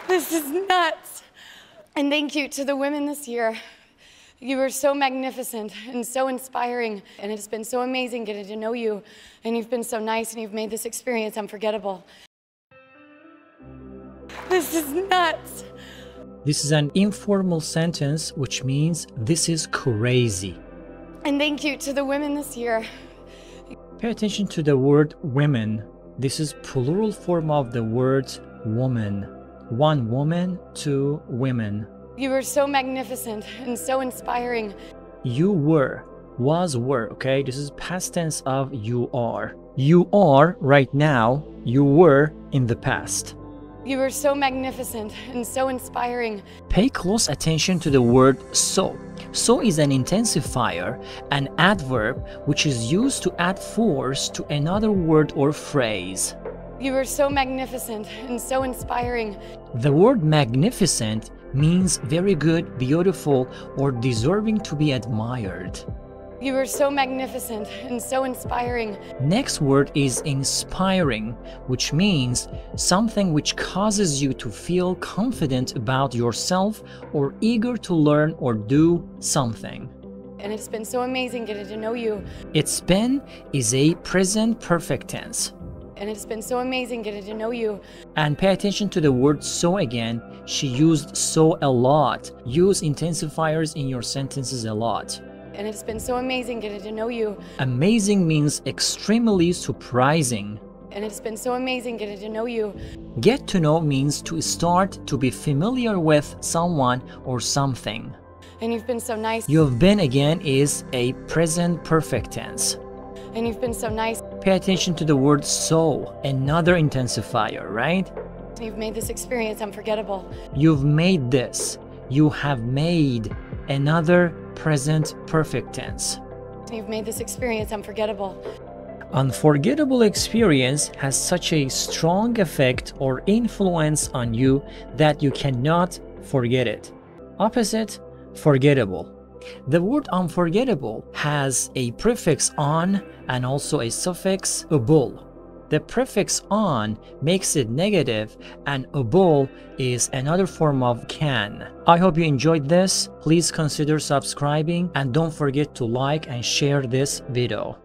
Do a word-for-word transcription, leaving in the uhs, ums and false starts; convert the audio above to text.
This is nuts. And thank you to the women this year. You were so magnificent and so inspiring, and it's been so amazing getting to know you, and you've been so nice, and you've made this experience unforgettable. This is nuts. This is an informal sentence, which means this is crazy. And thank you to the women this year. Pay attention to the word women. This is plural form of the word woman. One woman, two women. You were so magnificent and so inspiring. You were, was, were, okay? This is past tense of you are. You are right now, you were in the past. You were so magnificent and so inspiring. Pay close attention to the word so. So is an intensifier, an adverb which is used to add force to another word or phrase. You were so magnificent and so inspiring. The word magnificent means very good, beautiful, or deserving to be admired. You were so magnificent and so inspiring. Next word is inspiring, which means something which causes you to feel confident about yourself or eager to learn or do something. And it's been so amazing getting to know you. It's been is a present perfect tense. And it's been so amazing getting to know you. And pay attention to the word so again. She used so a lot. Use intensifiers in your sentences a lot. And it's been so amazing getting to know you. Amazing means extremely surprising. And it's been so amazing getting to know you. Get to know means to start to be familiar with someone or something. And you've been so nice. You've been again is a present perfect tense. And you've been so nice. Pay attention to the word so, another intensifier, right? You've made this experience unforgettable. You've made this. You have made, another present perfect tense. You've made this experience unforgettable. Unforgettable experience has such a strong effect or influence on you that you cannot forget it. Opposite, forgettable. The word unforgettable has a prefix on and also a suffix able. The prefix on makes it negative and able is another form of can. I hope you enjoyed this. Please consider subscribing and don't forget to like and share this video.